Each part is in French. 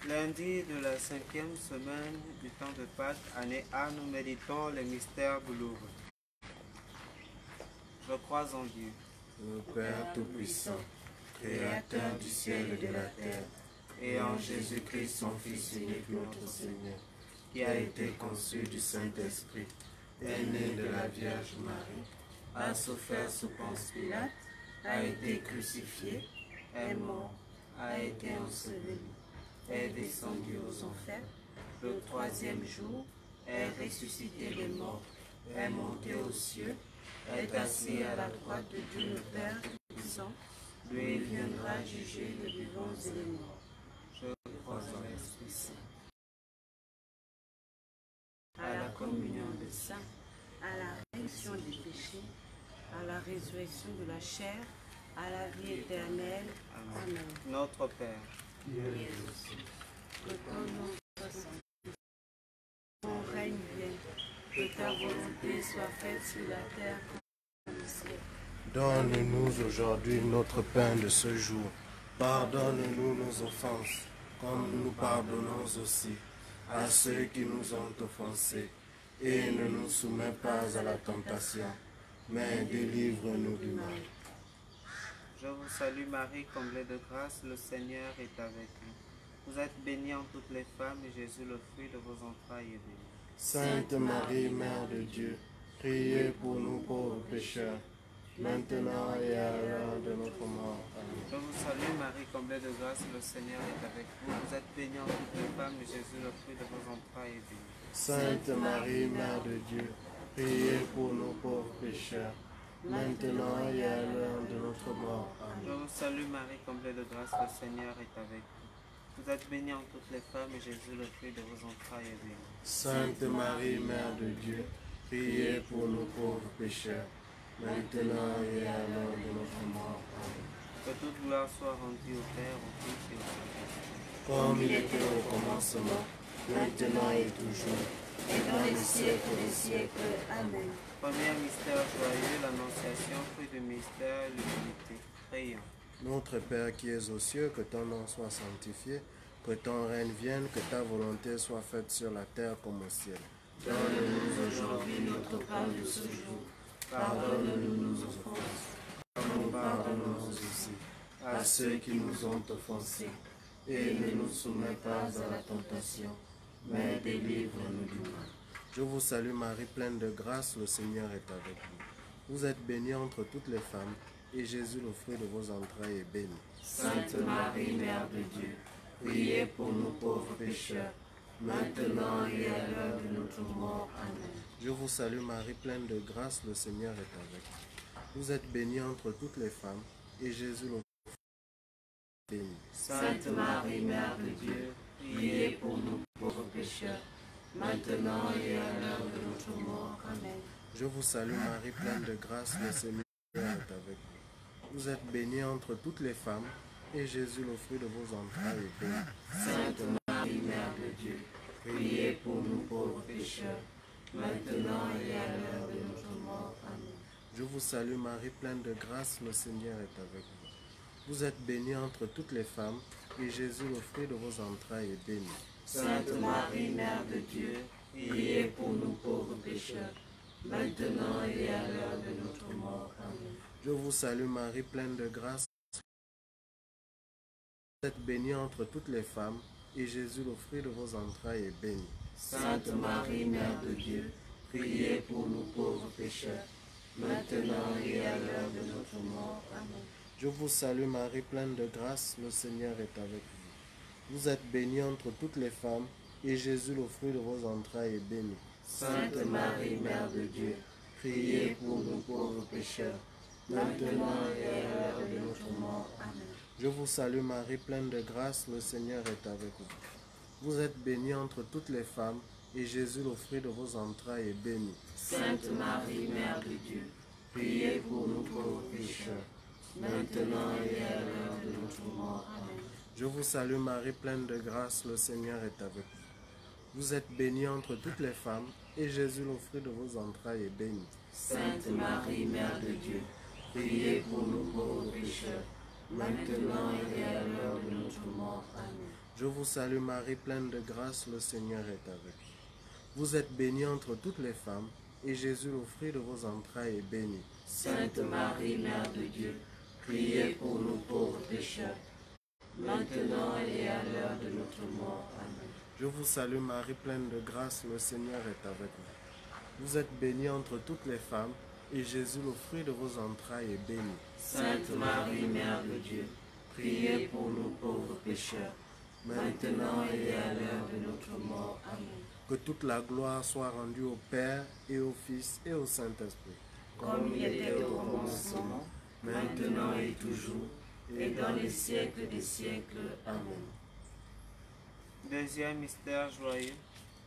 Lundi de la 5e semaine du temps de Pâques, année A, nous méditons les mystères douloureux. Je crois en Dieu, le Père Tout-Puissant, Créateur du ciel et de la terre, et en Jésus-Christ, son Fils unique, notre Seigneur, qui a été conçu du Saint-Esprit, est né de la Vierge Marie, a souffert sous Ponce Pilate, a été crucifié, est mort, a été enseveli, est descendu aux enfers, le troisième jour, est ressuscité des morts, est monté aux cieux, est assis à la droite de Dieu le Père Tout-Puissant, lui viendra juger les vivants et les morts. Je crois en l'Esprit Saint, à la communion des saints, à la rémission des péchés, à la résurrection de la chair, à la vie éternelle. Amen. Notre Père, qui es aux cieux, que ton nom soit sanctifié, que ton règne vienne, que ta volonté soit faite sur la terre comme au ciel. donne-nous aujourd'hui notre pain de ce jour. Pardonne-nous nos offenses, comme nous pardonnons aussi à ceux qui nous ont offensés. Et ne nous soumets pas à la tentation, mais délivre-nous du mal. je vous salue Marie, comblée de grâce, le Seigneur est avec vous. Vous êtes bénie en toutes les femmes, et Jésus, le fruit de vos entrailles, est béni. Sainte Marie, Mère de Dieu, priez pour nous pauvres pécheurs, maintenant et à l'heure de notre mort. Amen. Je vous salue Marie, comblée de grâce, le Seigneur est avec vous. Vous êtes bénie en toutes les femmes, et Jésus, le fruit de vos entrailles, est béni. Sainte Marie, Mère de Dieu, priez pour nous pauvres pécheurs, maintenant et à l'heure de notre mort. Je Amen. vous salue Marie, comblée de grâce, le Seigneur est avec vous. Vous êtes bénie en toutes les femmes, et Jésus, le fruit de vos entrailles, est béni. Sainte Marie, Mère de Dieu, priez pour nous pauvres pécheurs, maintenant et à l'heure de notre mort. Amen. Que toute gloire soit rendue au Père, au Fils et au Saint-Esprit. Comme il était au commencement, maintenant et toujours, Et dans les siècles des siècles. Amen. Premier mystère joyeux, l'Annonciation, fruit du mystère, l'humilité. Prions. Notre Père qui es aux cieux, que ton nom soit sanctifié, que ton règne vienne, que ta volonté soit faite sur la terre comme au ciel. Donne-nous aujourd'hui notre pain de ce jour. Pardonne-nous nos offenses, Comme nous pardonnons aussi à ceux qui nous ont offensés. Et ne nous soumets pas à la tentation, mais délivre-nous du mal. Je vous salue Marie, pleine de grâce, le Seigneur est avec vous. Vous êtes bénie entre toutes les femmes, et Jésus, le fruit de vos entrailles, est béni. Sainte Marie, Mère de Dieu, priez pour nous pauvres pécheurs, maintenant et à l'heure de notre mort. Amen. Je vous salue Marie, pleine de grâce, le Seigneur est avec vous. Vous êtes bénie entre toutes les femmes, et Jésus, le fruit est béni. Sainte Marie, Mère de Dieu, priez pour nous pauvres pécheurs, maintenant et à l'heure de notre mort. Amen. Je vous salue Marie, pleine de grâce, le Seigneur est avec vous. Vous êtes bénie entre toutes les femmes, et Jésus, le fruit de vos entrailles, est béni. Sainte Marie, Mère de Dieu, priez pour nous pauvres pécheurs, maintenant et à l'heure de notre mort. Amen. Je vous salue Marie, pleine de grâce, le Seigneur est avec vous. Vous êtes bénie entre toutes les femmes, et Jésus, le fruit de vos entrailles, est béni. Sainte Marie, Mère de Dieu, priez pour nous pauvres pécheurs, maintenant et à l'heure de notre mort. Amen. Je vous salue Marie, pleine de grâce. Vous êtes bénie entre toutes les femmes, et Jésus, le fruit de vos entrailles, est béni. Sainte Marie, Mère de Dieu, priez pour nous pauvres pécheurs, maintenant et à l'heure de notre mort. Amen. Je vous salue Marie, pleine de grâce, le Seigneur est avec vous. Vous êtes bénie entre toutes les femmes, et Jésus, le fruit de vos entrailles, est béni. Sainte Marie, Mère de Dieu, priez pour nous pauvres pécheurs, maintenant et à l'heure de notre mort. Amen. Je vous salue Marie, pleine de grâce, le Seigneur est avec vous. Vous êtes bénie entre toutes les femmes, et Jésus, le fruit de vos entrailles, est béni. Sainte Marie, Mère de Dieu, priez pour nous pauvres pécheurs, maintenant et à l'heure de notre mort. Amen. Je vous salue Marie, pleine de grâce, le Seigneur est avec vous. Vous êtes bénie entre toutes les femmes, et Jésus, le fruit de vos entrailles, est béni. Sainte Marie, Mère de Dieu, priez pour nous pauvres pécheurs, maintenant et à l'heure de notre mort. Amen. Je vous salue Marie, pleine de grâce, le Seigneur est avec vous. Vous êtes bénie entre toutes les femmes, et Jésus, le fruit de vos entrailles, est béni. Sainte Marie, Mère de Dieu, priez pour nous pauvres pécheurs, maintenant et à l'heure de notre mort. Amen. Je vous salue Marie, pleine de grâce, le Seigneur est avec vous. Vous êtes bénie entre toutes les femmes, et Jésus, le fruit de vos entrailles, est béni. Sainte Marie, Mère de Dieu, priez pour nous pauvres pécheurs, maintenant et à l'heure de notre mort. Amen. Que toute la gloire soit rendue au Père, et au Fils, et au Saint-Esprit. Comme il était au commencement, maintenant et toujours, et dans les siècles des siècles. Amen. Deuxième mystère joyeux,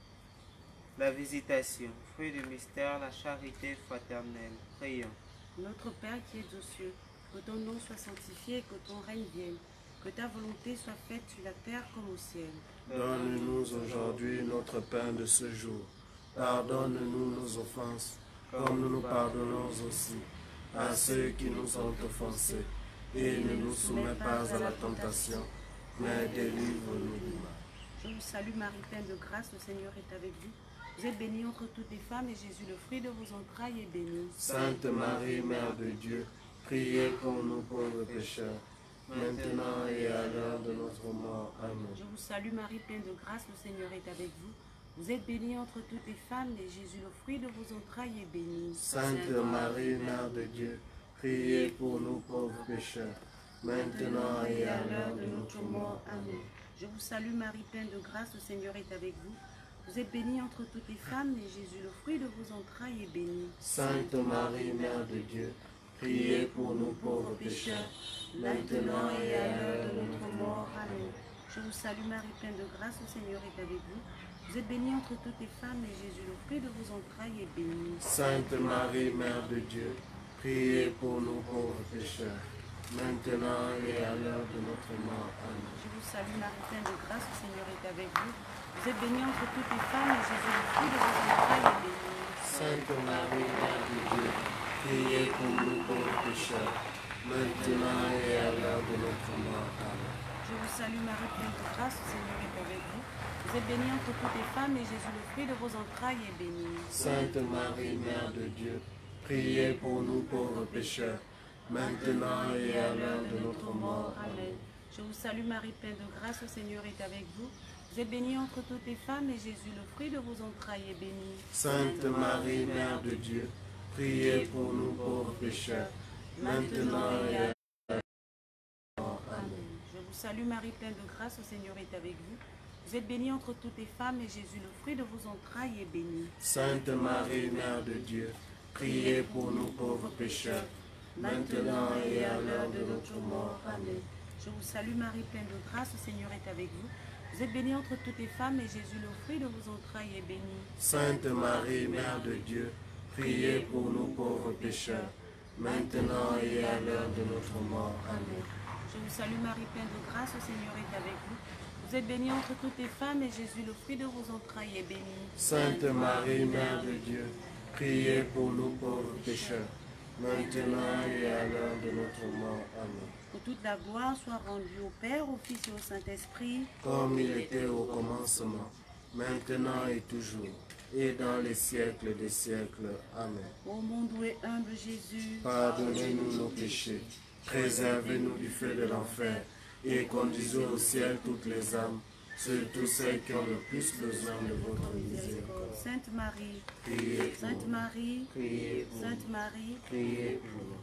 la visitation. Fruit du mystère, la charité fraternelle. Prions. Notre Père qui es aux cieux, que ton nom soit sanctifié et que ton règne vienne. Que ta volonté soit faite sur la terre comme au ciel. Donne-nous aujourd'hui notre pain de ce jour. Pardonne-nous nos offenses, comme nous pardonnons aussi à ceux qui nous ont offensés. Et ne nous soumets pas à la tentation, mais délivre-nous du mal. Je vous salue Marie, pleine de grâce, le Seigneur est avec vous. Vous êtes bénie entre toutes les femmes, et Jésus, le fruit de vos entrailles, est béni. Sainte Marie, Mère de Dieu, priez pour nous pauvres pécheurs, maintenant et à l'heure de notre mort. Amen. Je vous salue Marie, pleine de grâce, le Seigneur est avec vous. Vous êtes bénie entre toutes les femmes, et Jésus, le fruit de vos entrailles, est béni. Sainte Marie, Mère de Dieu, priez pour nous pauvres pécheurs, maintenant et à l'heure de notre mort. Amen. Je vous salue Marie, pleine de grâce, le Seigneur est avec vous. Vous êtes bénie entre toutes les femmes, et Jésus, le fruit de vos entrailles, est béni. Sainte Marie, Mère de Dieu, priez pour nous pauvres pécheurs, maintenant et à l'heure de notre mort. Amen. Je vous salue Marie, pleine de grâce, le Seigneur est avec vous. Vous êtes bénie entre toutes les femmes, et Jésus, le fruit de vos entrailles, est béni. Sainte Marie, Mère de Dieu, priez pour nous pauvres pécheurs, maintenant et à l'heure de notre mort. Amen. Je vous salue Marie, pleine de grâce, le Seigneur est avec vous. Vous êtes bénie entre toutes les femmes, et Jésus, le fruit de vos entrailles, est béni. Sainte Marie, Mère de Dieu, priez pour nous pauvres pécheurs, maintenant et à l'heure de notre mort. Amen. Je vous salue Marie, pleine de grâce, le Seigneur est avec vous. Vous êtes bénie entre toutes les femmes, et Jésus, le fruit de vos entrailles, est béni. Sainte Marie, Mère de Dieu, priez pour nous pauvres pécheurs, maintenant et à l'heure de notre mort. Amen. Je vous salue Marie, pleine de grâce, le Seigneur est avec vous. Vous êtes bénie entre toutes les femmes, et Jésus, le fruit de vos entrailles, est béni. Sainte Marie, Mère de Dieu, priez pour nous pauvres pécheurs, maintenant et à l'heure de notre mort. Amen. Je vous salue Marie, pleine de grâce, le Seigneur est avec vous. Vous êtes bénie entre toutes les femmes, et Jésus, le fruit de vos entrailles, est béni. Sainte Marie, Mère de Dieu, priez pour nous pauvres pécheurs, maintenant et à l'heure de notre mort. Amen. Je vous salue Marie, pleine de grâce, le Seigneur est avec vous. Vous êtes bénie entre toutes les femmes, et Jésus, le fruit de vos entrailles, est béni. Sainte Marie, Mère de Dieu, priez pour nous pauvres pécheurs, maintenant et à l'heure de notre mort. Amen. Je vous salue Marie, pleine de grâce, le Seigneur est avec vous. Vous êtes bénie entre toutes les femmes, et Jésus, le fruit de vos entrailles, est béni. Sainte Marie, Mère de Dieu, priez pour nous pauvres pécheurs, maintenant et à l'heure de notre mort. Amen. Que toute la gloire soit rendue au Père, au Fils et au Saint-Esprit, comme il était au commencement, maintenant et toujours, et dans les siècles des siècles. Amen. Ô mon doux et humble Jésus, pardonnez-nous nos péchés, préservez-nous du feu de l'enfer, et conduisez au ciel toutes les âmes, surtout celles qui ont le plus besoin de votre miséricorde. Sainte Marie, Priez pour Sainte nous. Marie, Priez pour Sainte nous. Marie, Priez pour nous.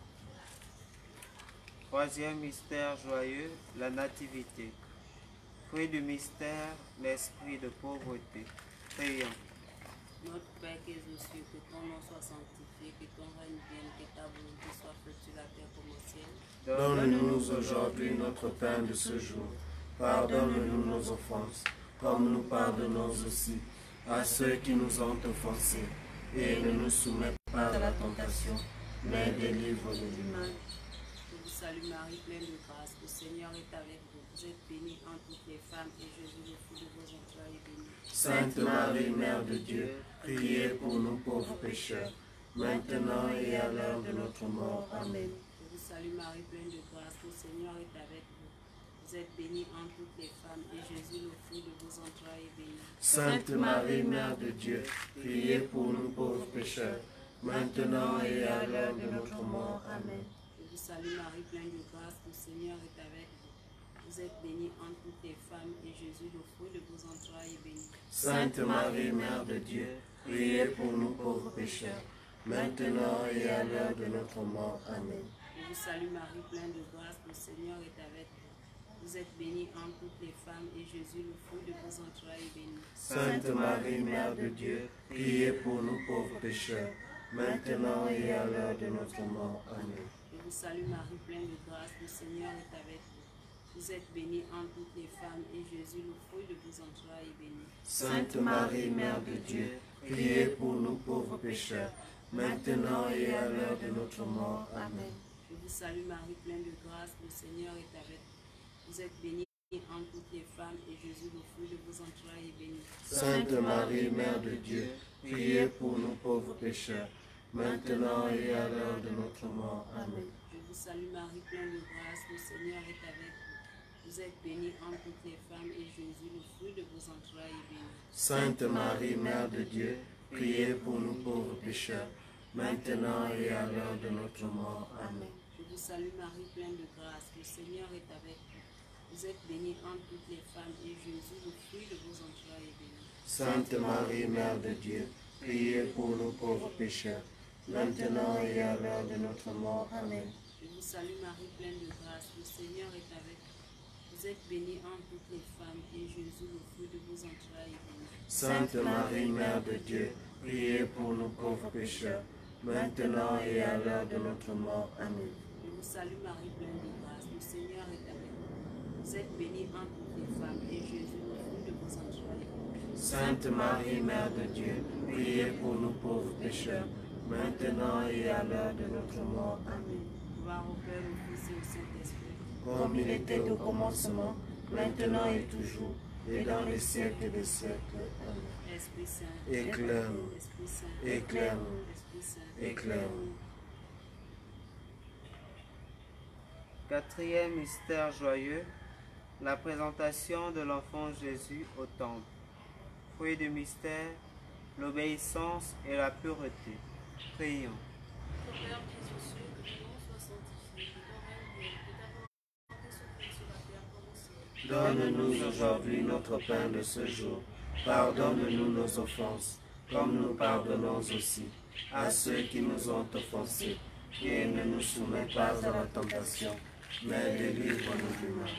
Troisième mystère joyeux, la nativité. Fruit du mystère, l'esprit de pauvreté. Prions. Notre Père qui es aux cieux, que ton nom soit sanctifié, que ton règne vienne, que ta volonté soit faite sur la terre comme au ciel. Donne-nous aujourd'hui notre pain de ce jour. Pardonne-nous nos offenses, comme nous pardonnons aussi à ceux qui nous ont offensés. Et ne nous soumets pas à la tentation, mais délivre-nous du mal. Je vous salue Marie, pleine de grâce, le Seigneur est avec vous. Vous êtes bénie entre toutes les femmes, et Jésus, le fruit de vos entrailles, est béni. Sainte Marie, Mère de Dieu, priez pour nous pauvres pécheurs, maintenant et à l'heure de notre mort. Amen. Je vous salue Marie, pleine de grâce, le Seigneur est avec vous. Vous Vous êtes bénie entre toutes les femmes, et Jésus, le fruit de vos entrailles, est béni. Sainte Marie, Mère de Dieu, priez pour nous pauvres pécheurs, maintenant et à l'heure de notre mort. Amen. Je vous salue Marie, pleine de grâce, le Seigneur est avec vous. Vous êtes bénie entre toutes les femmes, et Jésus, le fruit de vos entrailles, est béni. Sainte Marie, Mère de Dieu, priez pour nous pauvres pécheurs, maintenant et à l'heure de notre mort. Amen. Je vous salue Marie, pleine de grâce, le Seigneur est avec vous. Vous êtes bénie entre toutes les femmes, et Jésus, le fruit de vos entrailles, est béni. Sainte Marie, Mère de Dieu, priez pour nous pauvres pécheurs, maintenant et à l'heure de notre mort. Amen. Je vous salue Marie, pleine de grâce, le Seigneur est avec vous. Vous êtes bénie entre toutes les femmes, et Jésus, le fruit de vos entrailles, est béni. Sainte Marie, Mère de Dieu, priez pour nous pauvres pécheurs, maintenant et à l'heure de notre mort. Amen. Je vous salue Marie, pleine de grâce, le Seigneur est avec vous. Vous êtes bénie entre toutes les femmes, et Jésus, le fruit de vos entrailles, est béni. Sainte Marie, Mère de Dieu, priez pour nous pauvres pécheurs, maintenant et à l'heure de notre mort. Amen. Je vous salue Marie, pleine de grâce, le Seigneur est avec vous. Vous êtes bénie entre toutes les femmes, et Jésus, le fruit de vos entrailles, est béni. Sainte Marie, Mère de Dieu, priez pour nous pauvres pécheurs, maintenant et à l'heure de notre mort. Amen. Je vous salue Marie, pleine de grâce, le Seigneur est avec vous. Vous êtes bénie entre toutes les femmes, et Jésus, le fruit de vos entrailles, est béni. Sainte Marie, Mère de Dieu, priez pour nous pauvres pécheurs, maintenant et à l'heure de notre mort. Amen. Je vous salue Marie, pleine de grâce, le Seigneur est avec vous. Vous êtes bénie entre toutes les femmes, et Jésus, le fruit de vos entrailles, est béni. Sainte Marie, Mère de Dieu, priez pour nous pauvres pécheurs, maintenant et à l'heure de notre mort. Amen. Je vous salue Marie, pleine de grâce, le Seigneur est avec vous. Vous êtes bénie entre toutes les femmes, et Jésus, le fruit de vos entrailles, est béni. Sainte Marie, Mère de Dieu, priez pour nous pauvres pécheurs, maintenant et à l'heure de notre mort. Amen. Gloire au Père, au Fils et au Saint-Esprit. Comme il était au commencement, maintenant et toujours, et dans les siècles des siècles. Amen. Esprit Saint, Éclaire-nous, Esprit Saint, éclaire-nous, Esprit Saint, éclaire-nous. Quatrième mystère joyeux, la présentation de l'enfant Jésus au temple. Fruit du mystère, l'obéissance et la pureté. Prions. Notre Père qui es aux cieux, que ton nom soit sanctifié, que ton règne vienne, que ta volonté soit faite sur la terre comme au ciel. Donne-nous aujourd'hui notre pain de ce jour. Pardonne-nous nos offenses, comme nous pardonnons aussi à ceux qui nous ont offensés. Et ne nous soumets pas à la tentation, mais délivre-nous du mal.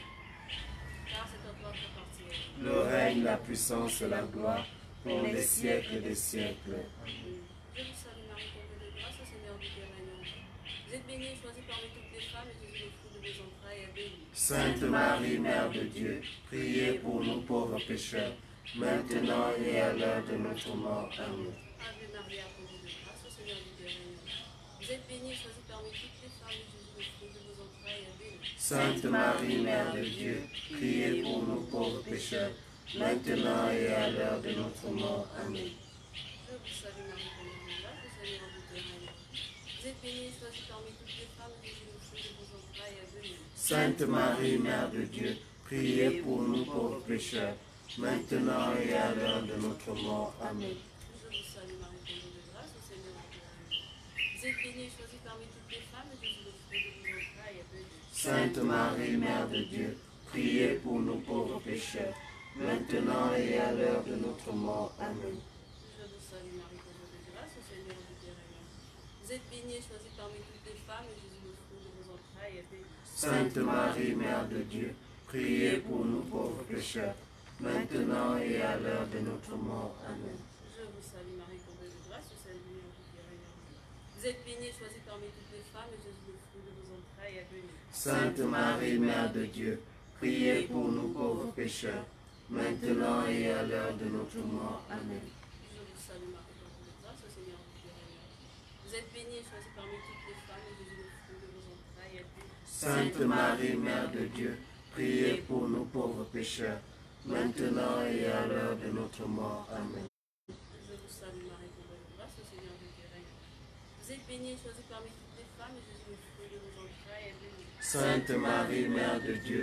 Car c'est à toi qu'appartient Le règne, la puissance et la gloire, pour les siècles des siècles. Je vous salue Marie, comblée de grâce, le Seigneur du Père est en vous. Vous êtes bénie et choisie parmi toutes les femmes, et Jésus, le fruit de vos entrailles, est béni. Sainte Marie, Mère de Dieu, priez pour nous pauvres pécheurs, maintenant et à l'heure de notre mort. Amen. Ave Maria, comblée de grâce, le Seigneur du Père est en vous. Vous êtes bénie et choisie parmi toutes les femmes, et Jésus, le fruit de vos entrailles, est béni. Sainte Marie, Mère de Dieu, priez pour nous pauvres pécheurs, maintenant et à l'heure de notre mort. Amen. Je vous salue Marie, comblée de grâce, le Seigneur du Père est en vous. Vous êtes bénie et choisie parmi toutes les femmes, et Jésus, le fruit de vos entrailles, est béni. Sainte Marie, Mère de Dieu, priez pour nous pauvres pécheurs, maintenant et à l'heure de notre mort. Amen. Je vous salue Marie, comblée de grâce, le Seigneur est avec vous. Vous êtes bénie et choisie parmi toutes les femmes, et Jésus, le fruit de vos entrailles, est béni. Sainte Marie, Mère de Dieu, priez pour nous pauvres pécheurs, maintenant et à l'heure de notre mort. Amen. Je vous salue Marie, comblée de grâce, le Seigneur du Père est en vous. Vous êtes bénie et choisie parmi toutes les femmes, et Jésus, le fruit de vos entrailles, est béni. Sainte Marie, Mère de Dieu, priez pour nous pauvres pécheurs, maintenant et à l'heure de notre mort. Amen. Je vous salue Marie, comblée de grâce, le Seigneur du Père est en vous. Vous êtes bénie et choisie parmi toutes les femmes, et Jésus, le fruit de vos entrailles, est béni. Sainte Marie, Mère de Dieu, priez pour nous pauvres pécheurs, maintenant et à l'heure de notre mort. Amen. Je vous salue Marie, comblée de grâce, le Seigneur du Père est en vous. Vous êtes bénie et choisie parmi toutes les femmes, et Jésus, le fruit de vos entrailles, est béni. Sainte Marie, Mère de Dieu, priez pour nous pauvres pécheurs, maintenant et à l'heure de notre mort. Amen. Je vous salue Marie, comblée de grâce, le Seigneur du Père est en vous. Vous êtes bénie et choisie parmi toutes les femmes, et Jésus, le fruit de vos entrailles, est béni. Sainte Marie, Mère de Dieu,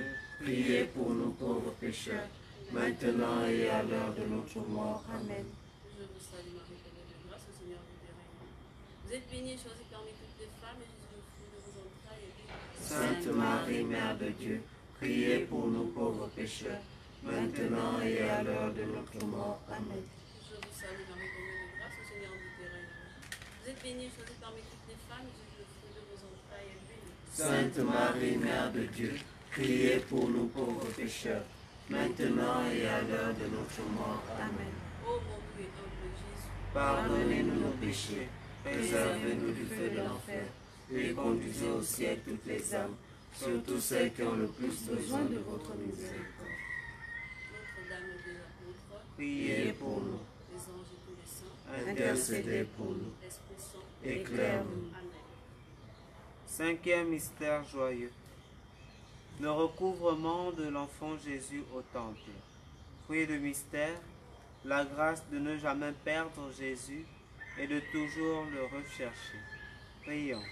priez pour nous pauvres pécheurs, maintenant et à l'heure de notre mort. Amen. Je vous salue Marie, pleine de grâce, le Seigneur vous est règne. Vous êtes bénie et choisie parmi toutes les femmes, et Jésus, le fruit de vos entrailles, est béni. Sainte Marie, Mère de Dieu, priez pour nous pauvres pécheurs, maintenant et à l'heure de notre mort. Amen. Je vous salue Marie, pleine de grâce, le Seigneur vous est règne. Vous êtes bénie et choisie parmi toutes les femmes, et Jésus, le fruit de vos entrailles, est béni. Sainte Marie, Mère de Dieu, priez pour nous pauvres pécheurs, maintenant et à l'heure de notre mort. Amen. Ô mon doux et humble Jésus, Pardonnez-nous nos péchés, préservez-nous du feu de l'enfer, et conduisez au ciel toutes les âmes, surtout celles qui ont le plus besoin de votre miséricorde. Notre-Dame des apôtres, Priez pour nous. les anges et tous les saints, Intercédez pour nous. Esprit Saint, Éclaire-nous. Amen. Cinquième mystère joyeux. Le recouvrement de l'enfant Jésus au temple. Fruit de mystère, la grâce de ne jamais perdre Jésus et de toujours le rechercher. Prions.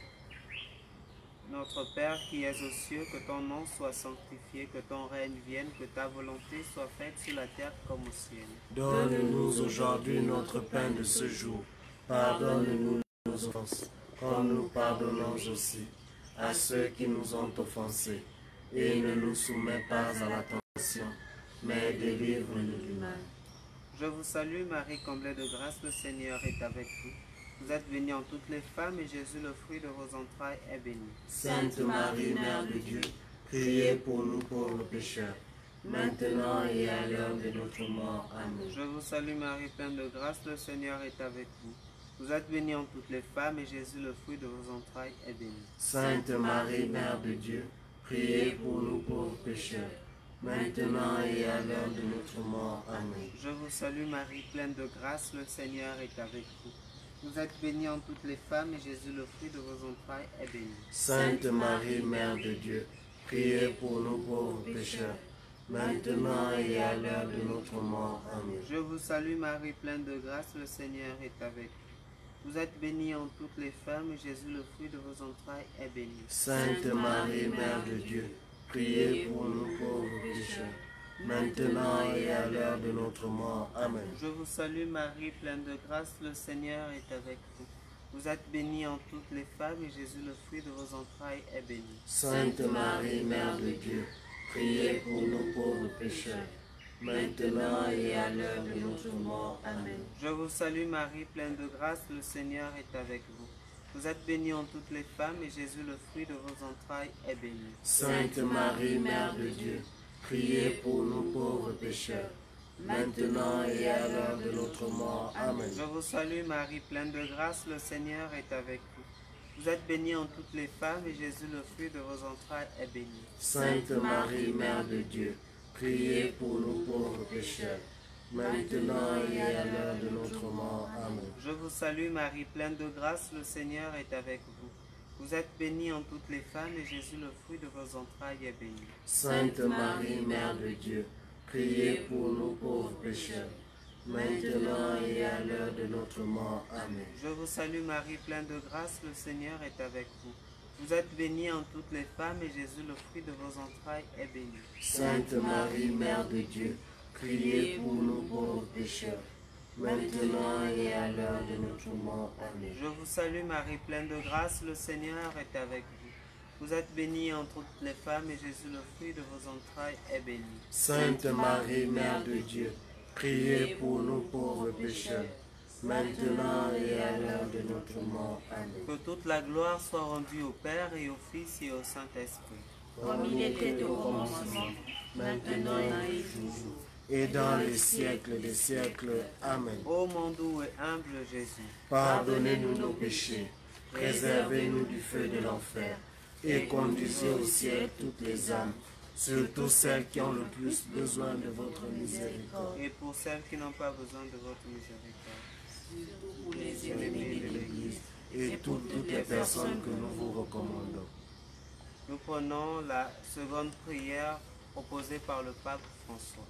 Notre Père qui es aux cieux, que ton nom soit sanctifié, que ton règne vienne, que ta volonté soit faite sur la terre comme au ciel. Donne-nous aujourd'hui notre pain de ce jour. Pardonne-nous nos offenses, comme nous pardonnons aussi à ceux qui nous ont offensés. Et ne nous soumets pas à la tentation, mais délivre-nous du mal. Je vous salue Marie, comblée de grâce, le Seigneur est avec vous. Vous êtes bénie en toutes les femmes et Jésus, le fruit de vos entrailles, est béni. Sainte Marie, Mère de Dieu, priez pour nous pauvres pécheurs, maintenant et à l'heure de notre mort. Amen. Je vous salue Marie, pleine de grâce, le Seigneur est avec vous. Vous êtes bénie en toutes les femmes et Jésus, le fruit de vos entrailles, est béni. Sainte Marie, Mère de Dieu, priez pour nous pauvres pécheurs, maintenant et à l'heure de notre mort. Amen. Je vous salue Marie, pleine de grâce, le Seigneur est avec vous. Vous êtes bénie en toutes les femmes et Jésus, le fruit de vos entrailles, est béni. Sainte Marie, Mère de Dieu, priez pour nous pauvres pécheurs, maintenant et à l'heure de notre mort. Amen. Je vous salue Marie, pleine de grâce, le Seigneur est avec vous. Vous êtes bénie en toutes les femmes et Jésus, le fruit de vos entrailles, est béni. Sainte Marie, Mère de Dieu, priez pour nous pauvres pécheurs, maintenant et à l'heure de notre mort. Amen. Je vous salue Marie, pleine de grâce, le Seigneur est avec vous. Vous êtes bénie en toutes les femmes et Jésus, le fruit de vos entrailles, est béni. Sainte Marie, Mère de Dieu, priez pour nous pauvres pécheurs, maintenant et à l'heure de notre mort. Amen. Je vous salue Marie, pleine de grâce, le Seigneur est avec vous. Vous êtes bénie en toutes les femmes et Jésus, le fruit de vos entrailles, est béni. Sainte Marie, Mère de Dieu, priez pour nous pauvres pécheurs, maintenant et à l'heure de notre mort. Amen. Je vous salue Marie, pleine de grâce, le Seigneur est avec vous. Vous êtes bénie en toutes les femmes et Jésus, le fruit de vos entrailles, est béni. Sainte Marie, Mère de Dieu, priez pour nous pauvres pécheurs, maintenant et à l'heure de notre mort. Amen. Je vous salue Marie, pleine de grâce, le Seigneur est avec vous. Vous êtes bénie en toutes les femmes et Jésus, le fruit de vos entrailles, est béni. Sainte Marie, Mère de Dieu, priez pour nous pauvres pécheurs, maintenant et à l'heure de notre mort. Amen. Je vous salue Marie, pleine de grâce, le Seigneur est avec vous. Vous êtes bénie en toutes les femmes et Jésus, le fruit de vos entrailles, est béni. Sainte Marie, Mère de Dieu, priez pour nous pauvres pécheurs, maintenant et à l'heure de notre mort. Amen. Je vous salue Marie, pleine de grâce, le Seigneur est avec vous. Vous êtes bénie en toutes les femmes et Jésus, le fruit de vos entrailles, est béni. Sainte Marie, Mère de Dieu, priez pour nous pauvres pécheurs, maintenant et à l'heure de notre mort. Amen. Que toute la gloire soit rendue au Père et au Fils et au Saint-Esprit. comme il était au commencement, maintenant et toujours, et dans les siècles des siècles. Amen. Ô mon doux et humble Jésus, Pardonnez-nous nos péchés, préservez-nous du feu de l'enfer, et conduisez au ciel toutes les âmes, surtout celles qui ont le plus besoin de votre miséricorde. et pour celles qui n'ont pas besoin de votre miséricorde, surtout pour les Ennemis ennemis de de l'Église, et toutes les personnes que nous vous recommandons. nous prenons la seconde prière proposée par le pape François.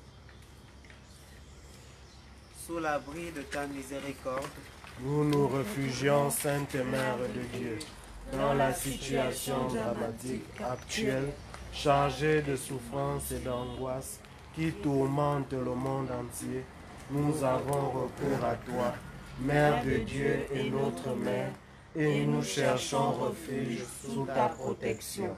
Sous l'abri de ta miséricorde, Nous nous réfugions, Sainte Mère de Dieu, dans la situation dramatique actuelle chargé de souffrance et d'angoisse, qui tourmente le monde entier, nous avons recours à toi, Mère de Dieu et notre Mère, et nous cherchons refuge sous ta protection.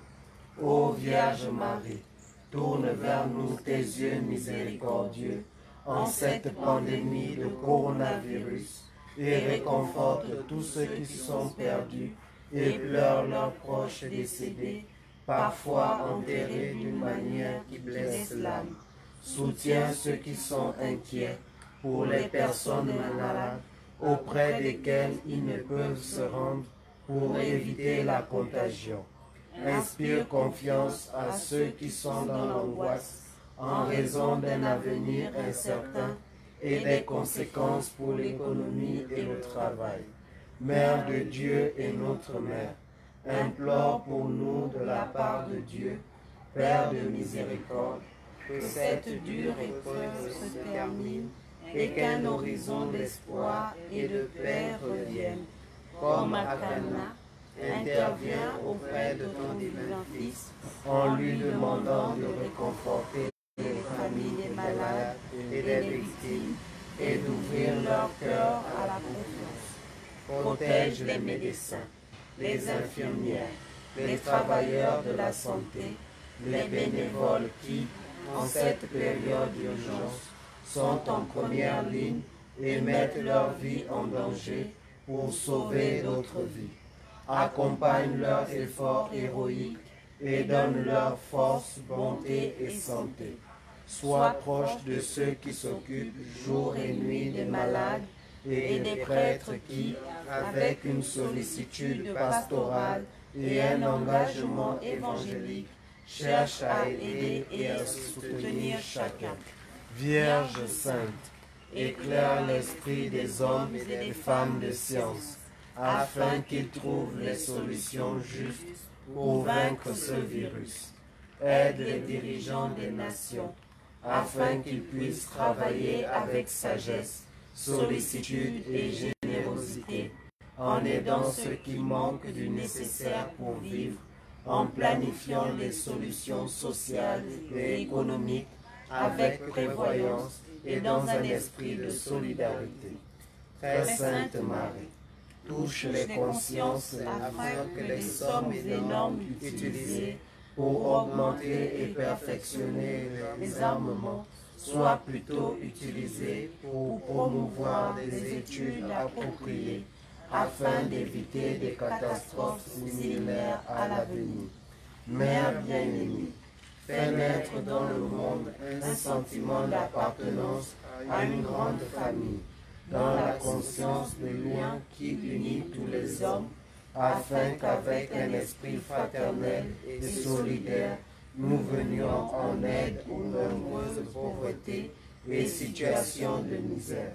Ô Vierge Marie, tourne vers nous tes yeux miséricordieux en cette pandémie de coronavirus et réconforte tous ceux qui sont perdus et pleurent leurs proches décédés, parfois enterrés d'une manière qui blesse l'âme. Soutiens ceux qui sont inquiets pour les personnes malades auprès desquelles ils ne peuvent se rendre pour éviter la contagion. Inspire confiance à ceux qui sont dans l'angoisse en raison d'un avenir incertain et des conséquences pour l'économie et le travail. Mère de Dieu et notre Mère, implore pour nous de la part de Dieu, Père de miséricorde, que cette dure épreuve se termine et qu'un horizon d'espoir et de paix revienne. Comme à Cana, interviens auprès de ton divin Fils en lui demandant de réconforter les familles des malades et des victimes et d'ouvrir leur cœur à la confiance. Protège les médecins, les infirmières, les travailleurs de la santé, les bénévoles qui, en cette période d'urgence, sont en première ligne et mettent leur vie en danger pour sauver d'autres vies. Accompagne leurs efforts héroïques et donne leur force, bonté et santé. Sois proche de ceux qui s'occupent jour et nuit des malades et des prêtres qui, avec une sollicitude pastorale et un engagement évangélique, cherchent à aider et à soutenir chacun. Vierge sainte, éclaire l'esprit des hommes et des femmes de science, afin qu'ils trouvent les solutions justes pour vaincre ce virus. Aide les dirigeants des nations, afin qu'ils puissent travailler avec sagesse, sollicitude et générosité, en aidant ceux qui manquent du nécessaire pour vivre, en planifiant les solutions sociales et économiques avec prévoyance et dans un esprit de solidarité. Très Sainte Marie, touche les consciences afin que les sommes et normes utilisées pour augmenter et perfectionner les armements soient plutôt utilisées pour promouvoir des études appropriées afin d'éviter des catastrophes similaires à l'avenir. Mère bien-aimée, fais naître dans le monde un sentiment d'appartenance à une grande famille, dans la conscience du lien qui unit tous les hommes, afin qu'avec un esprit fraternel et solidaire, nous venions en aide aux nombreuses pauvretés et situations de misère.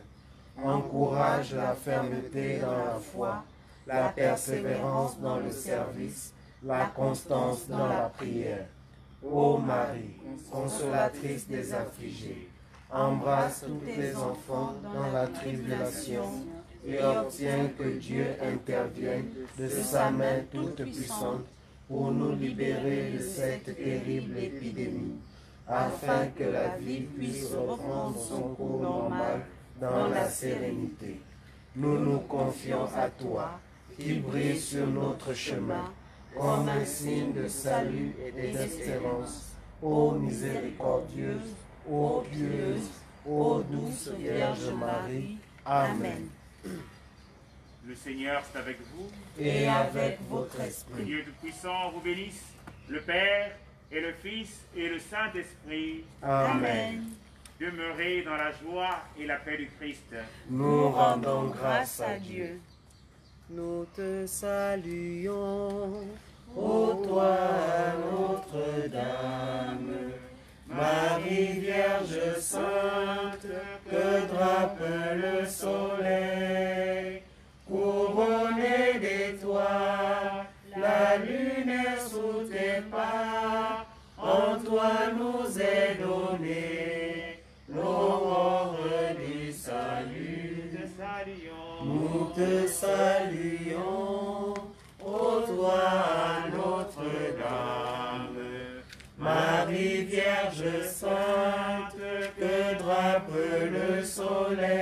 Encourage la fermeté dans la foi, la persévérance dans le service, la constance dans la prière. Ô Marie, consolatrice des affligés, embrasse tous les enfants dans la tribulation et obtiens que Dieu intervienne de sa main toute puissante pour nous libérer de cette terrible épidémie, afin que la vie puisse reprendre son cours normal dans la sérénité. Nous nous confions à toi, qui brille sur notre chemin, comme un signe de salut et d'espérance. Ô miséricordieuse, ô pieuse, ô douce Vierge Marie. Amen. Le Seigneur est avec vous. Et avec votre Que esprit. Dieu Tout-Puissant vous bénisse, le Père et le Fils et le Saint-Esprit. Amen. Demeurez dans la joie et la paix du Christ. Nous rendons grâce à Dieu. Nous te saluons, Ô toi, Notre-Dame, Marie Vierge Sainte, que drape le soleil, couronnée d'étoiles, la lune est sous tes pas, en toi nous est donné l'aurore du salut. Nous te saluons, ô toi, Notre-Dame, sainte, que drape le soleil.